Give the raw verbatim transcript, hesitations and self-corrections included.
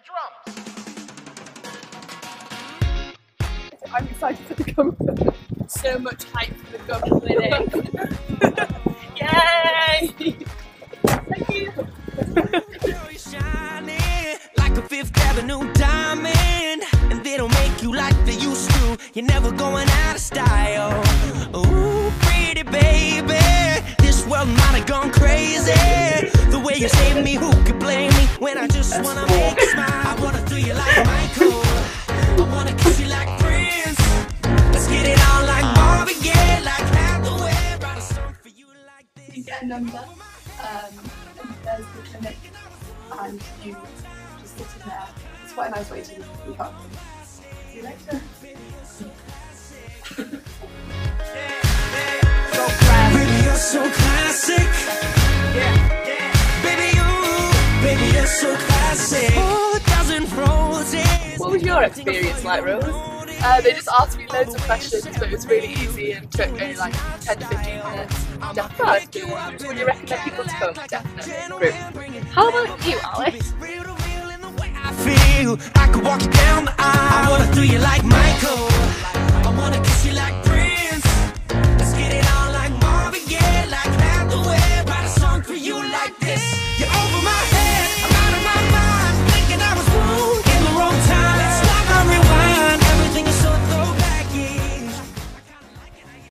I'm excited for the gum clinic. So much hype for the gum clinic. Yay! Thank you. Like a Fifth Avenue diamond, and they don't make you like they used to. You're never going out of style. Ooh, pretty baby, this world might have gone crazy. The way you saved me, who could blame me? When I just wanna make you smile, I wanna do you like Michael. I wanna kiss you like Prince. Let's get it on like Marvin Gaye, like Hathaway. Write a song for you like this. You get a number, um, and there's the clinic, and you just sit in there. It's quite a nice way to wake up. See you later. Baby, you're so classic. Yeah, yeah. Baby, you, baby, you're so classic. Oh, a dozen roses. What was your experience like, Rose? Uh, they just asked me loads of questions, but it was really easy and took only like ten to fifteen minutes. Definitely. Would you recommend people to come? Definitely. How about you, Alice? I feel I could walk you down the aisle.